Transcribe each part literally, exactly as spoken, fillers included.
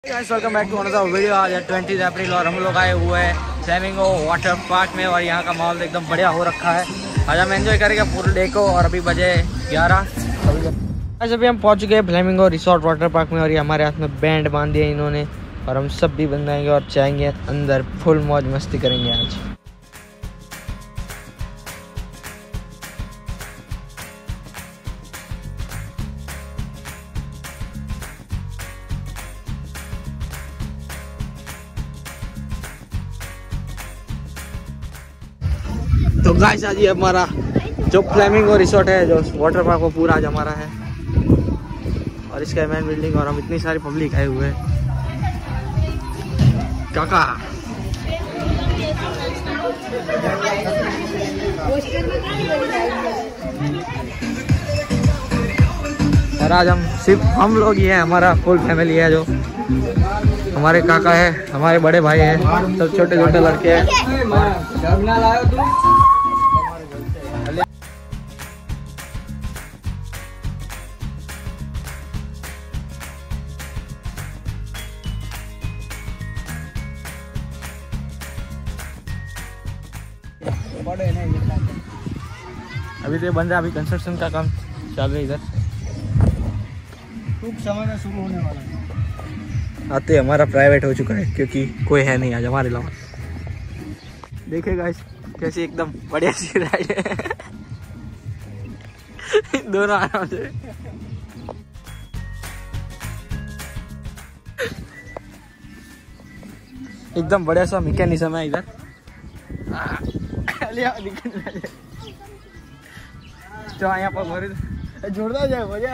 Welcome back to another video. आज है twenty April और हम लोग आए हुए हैं फ्लेमिंगो वाटर पार्क में और यहाँ का माहौल एकदम बढ़िया हो रखा है। आज हम एंजॉय करेंगे पूरे डे को। और अभी बजे ग्यारह। आज अभी हम पहुँच चुके हैं फ्लेमिंगो रिसोर्ट वाटर पार्क में और ये हमारे हाथ में बैंड बांध दिया इन्होंने और हम सब भी बनाएंगे और जाएंगे अंदर, फुल मौज मस्ती करेंगे आज। तो गाइस आज ये हमारा जो फ्लेमिंगो रिसोर्ट है, जो वाटर पार्क, वो पूरा आज हमारा है और इसका मेन बिल्डिंग और हम इतनी सारी पब्लिक आए हुए हैं। काका और आज हम सिर्फ हम लोग ही हैं, हमारा फुल फैमिली है। जो हमारे काका है, हमारे बड़े भाई हैं, सब छोटे छोटे लड़के हैं। अभी तो ये बन रहा है, अभी कंस्ट्रक्शन का काम चल रहा है इधर, कुछ समय में शुरू होने वाला है। आते हमारा प्राइवेट हो चुका है क्योंकि कोई है नहीं आज हमारे अलावा। देखिए गाइस कैसी एकदम बढ़िया सी राइड है। दोनों आराम से एकदम बढ़िया सा मैकेनिज्म है इधर। तो यहाँ पर भरी जोड़ता जाए मजा।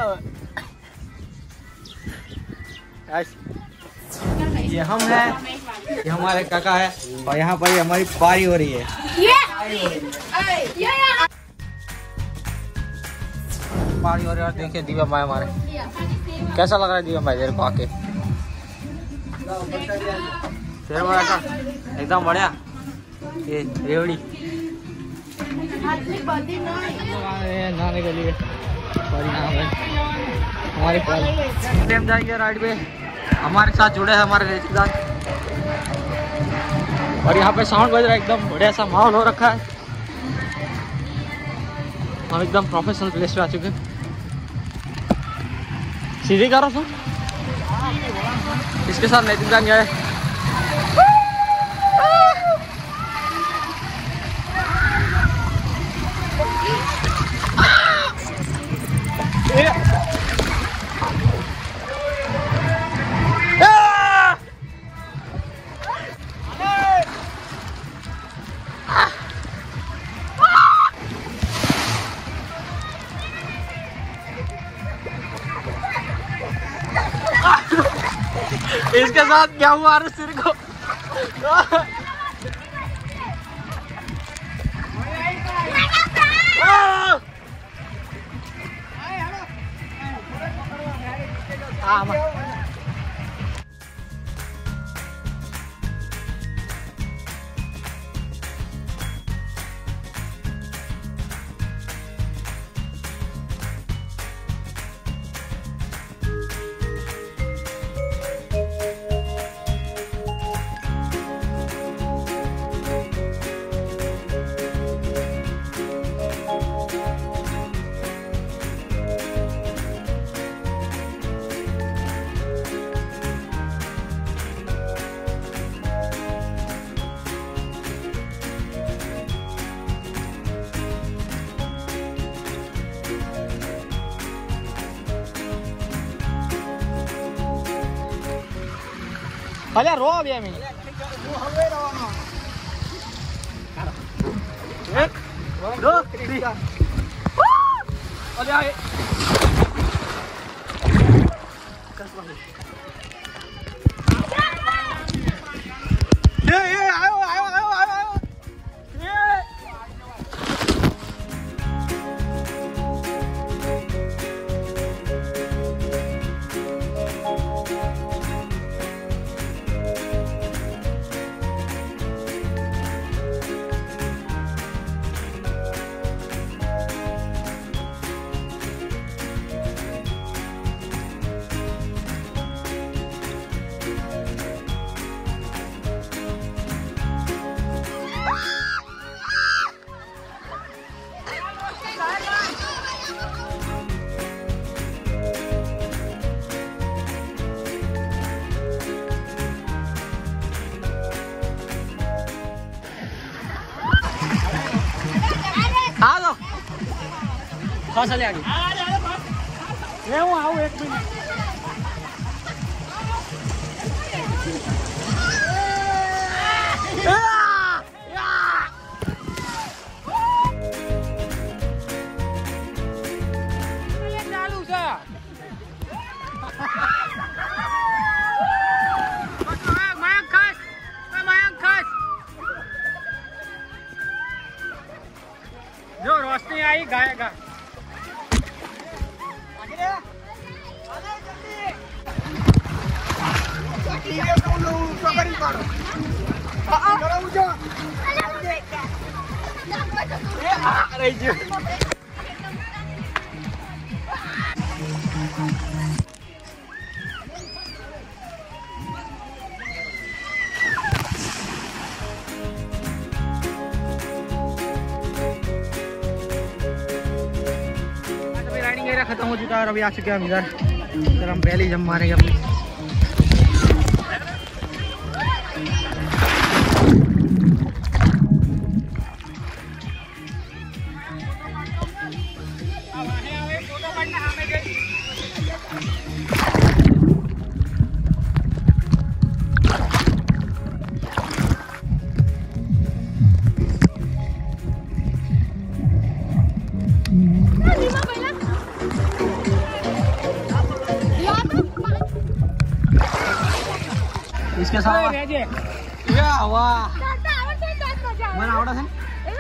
ये हम हैं, ये हमारे काका है और यहाँ पर हमारी पारी हो रही है। पारी हो रही है और देखिए दिव्या भाई हमारे, कैसा लग रहा है दिव्या भाई तेरे को आके? शेर का एकदम बढ़िया। ये रेवड़ी नहाने के लिए और यहाँ पे हमारे हम जाएंगे राइड पे। हमारे साथ जुड़े हैं हमारे रिश्तेदार और यहाँ पे साउंड बज रहा है, एकदम बढ़िया सा माहौल हो रखा है। हम एकदम प्रोफेशनल प्लेस पे आ चुके हैं। सीधे करो सो इसके साथ नहीं जान गया है। इसके साथ क्या हुआ सिर को? हाँ Olha a roda, amigo. Um, dois, três. Olha aí. थोड़ा सा ले आगे ले हूँ आओ एक मिनट जो रोशनी आई गाएगा। खत्म हो चुका है और अभी आ चुके हैं हम इधर। इधर हम पहले जम मारेंगे अपनी। इसके साथ या वाह mana आवड़ा है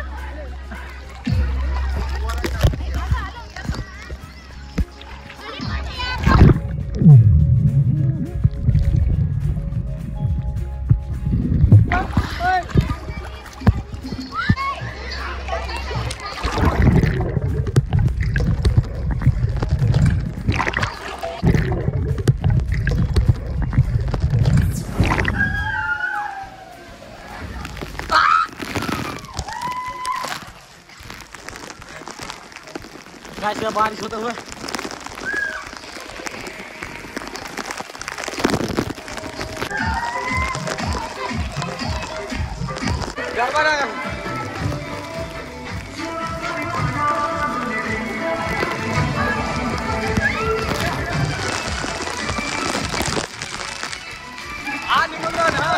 गाइस बारिश होते हुए गड़बड़ है। आ निकल रहा है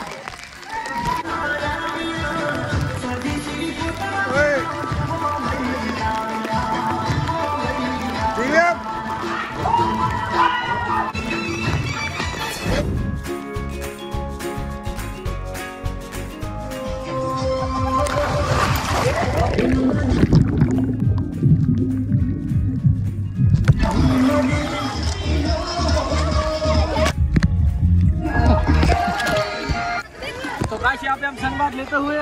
तो गाइस यहाँ पे हम सनबाथ लेते हुए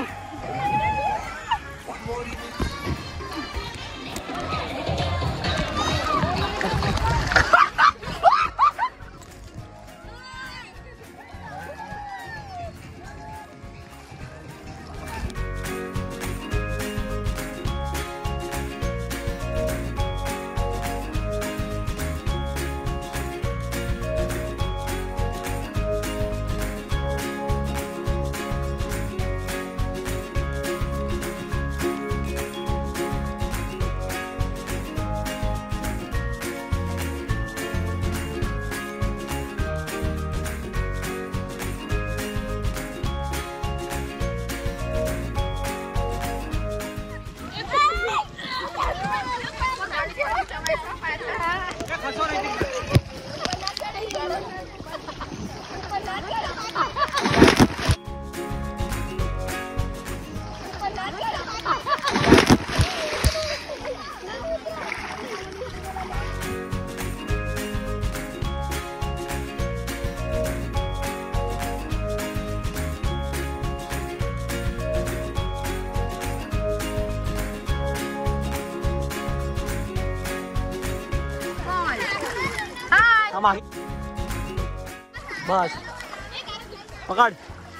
बस पकड़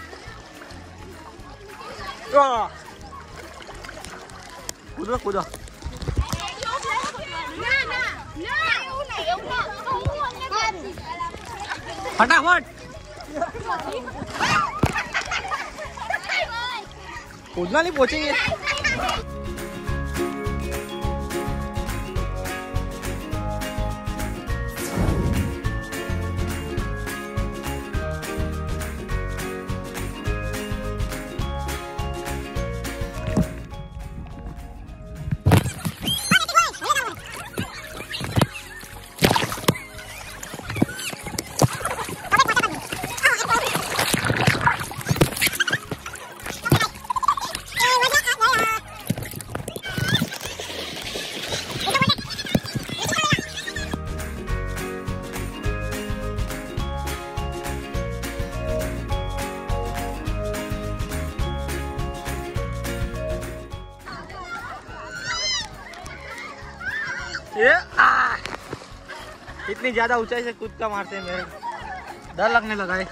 कूदो कूदो फटाफट कूदना नहीं पहुंचेंगे। ये आ! इतनी ज्यादा ऊंचाई से कूदका मारते हैं, मेरे डर लगने लगा है।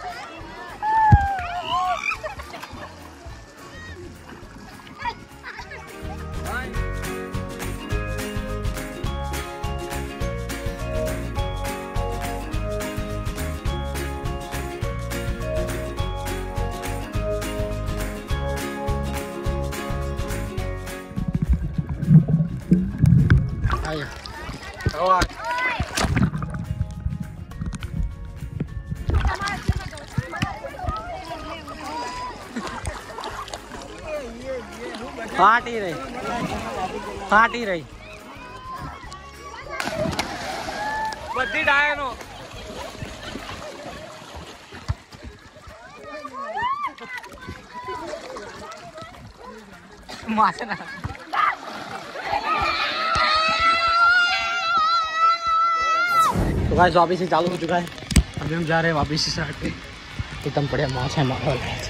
फाट ही रही, फाट ही रही बद्दी डाये नो। मासे ना तो गाइस वापिस से चालू हो चुका है। अभी हम जा रहे हैं वापिस से हट के। एकदम बढ़िया मौसम है, माहौल है।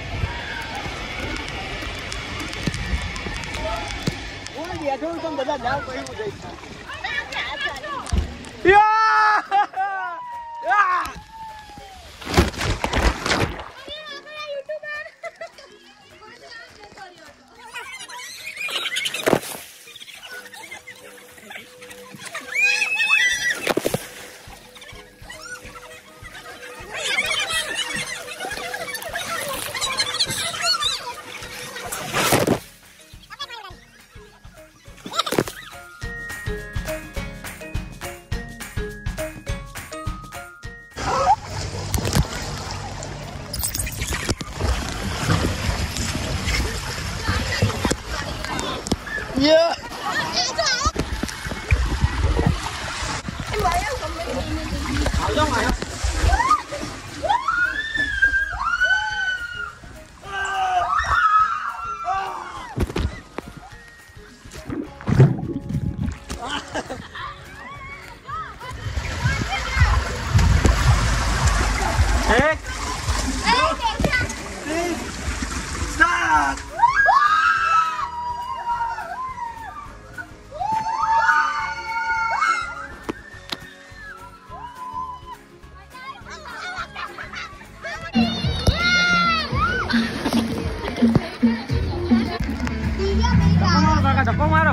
Yeah. धक्का मारो।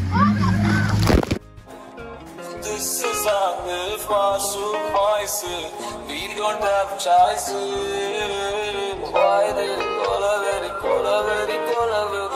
This is our live choice. We don't have choice. Why they call a very, call a very, call a very.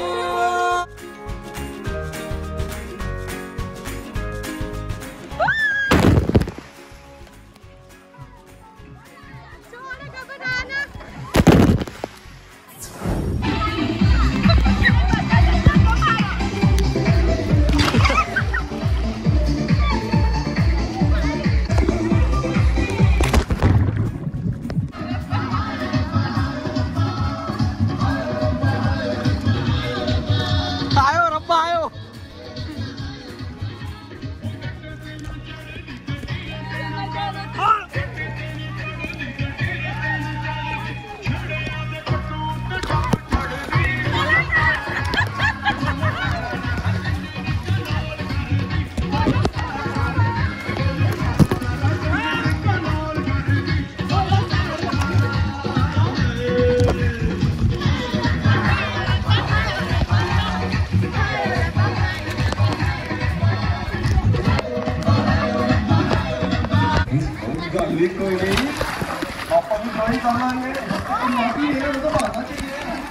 कोई नहीं, आप अभी गाड़ी कहाँ है? तो माफी है, वो तो भागना चाहिए।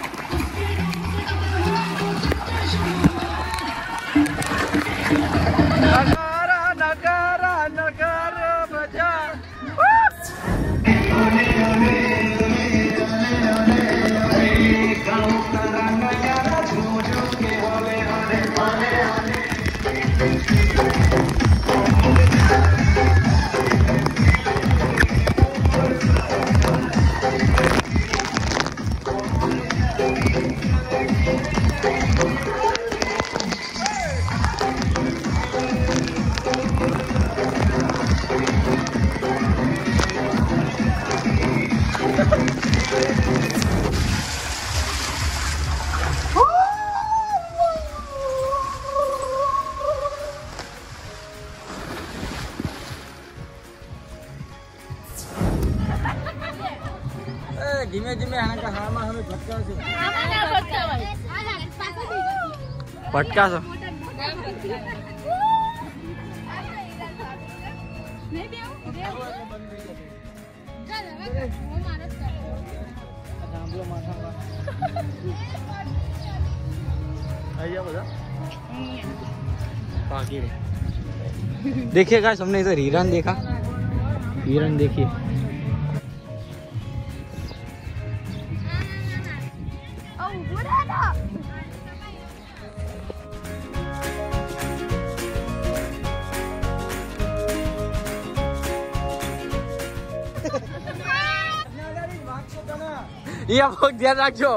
नगारा नगारा नगारा बजा। धीमे धीमे आने का हामा हमें फटका से फटका से देखिए गाइस, हमने इधर हिरन देखा, हिरन देखिए। ये बहुत ध्यान रखो।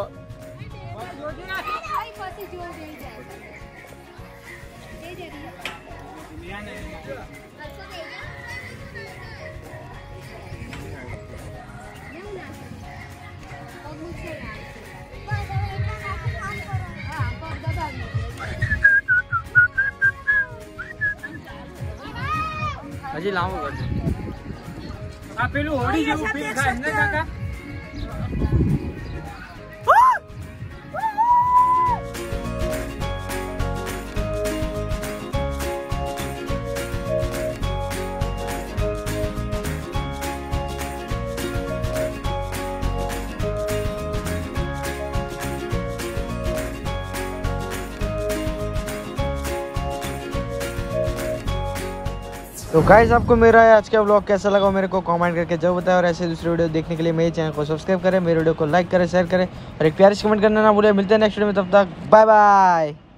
હજી લાંબુ કરજો આ પેલું હોડી જેવું ફીલ થાય ને કાકા। तो गाइस, आपको मेरा आज का व्लॉग कैसा लगा मेरे को कमेंट करके जरूर बताएं, और ऐसे दूसरे वीडियो देखने के लिए मेरे चैनल को सब्सक्राइब करें, मेरे वीडियो को लाइक करें, शेयर करें और एक प्यार से कमेंट करना ना भूलें। मिलते हैं नेक्स्ट वीडियो में, तब तक बाय बाय।